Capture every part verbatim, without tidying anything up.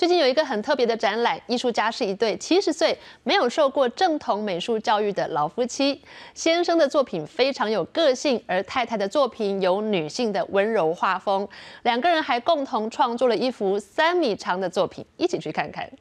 最近有一个很特别的展览，艺术家是一对七十岁没有受过正统美术教育的老夫妻。先生的作品非常有个性，而太太的作品有女性的温柔画风。两个人还共同创作了一幅三米长的作品，一起去看看。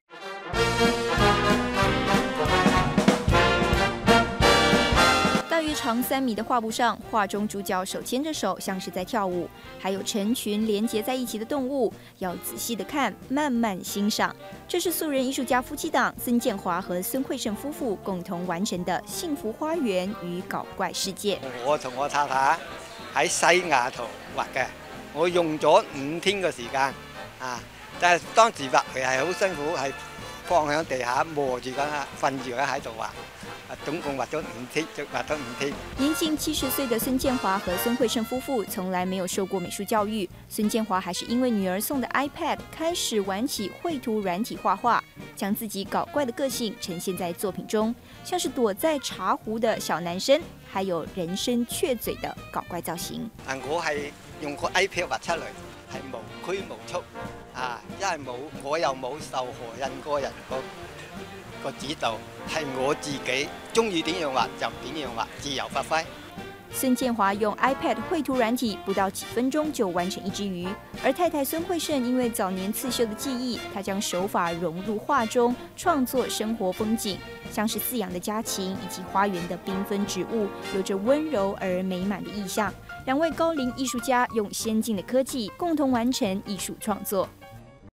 大约长三米的画布上，画中主角手牵着手，像是在跳舞，还有成群连结在一起的动物，要仔细的看，慢慢欣赏。这是素人艺术家夫妻档孙建华和孙慧胜夫婦共同完成的幸福花園與搞怪世界。 我同我太太喺西雅圖畫嘅，我用咗五天嘅時間啊，但係當時畫佢係好辛苦，係放喺地下磨住緊，瞓住緊喺度畫。 总共画咗五天，就画咗五天。 年近七十岁的孙建华和孙慧胜夫妇从来没有受过美术教育。孙建华还是因为女儿送的 iPad 开始玩起绘图软体画画，将自己搞怪的个性呈现在作品中，像是躲在茶壶的小男生，还有人参雀嘴的搞怪造型。 啊，我係用個 iPad 畫出嚟，係無拘無束啊，因為冇我又冇受何印個人個。 個指導係我自己中意點樣畫就點樣畫，自由發揮。 孙建华用 iPad 绘图软体，不到几分钟就完成一只鱼。而太太孙慧胜因为早年刺绣的技艺，她将手法融入画中，创作生活风景，像是饲养的家禽以及花园的缤纷植物，有着温柔而美满的意象。两位高龄艺术家用先进的科技共同完成艺术创作。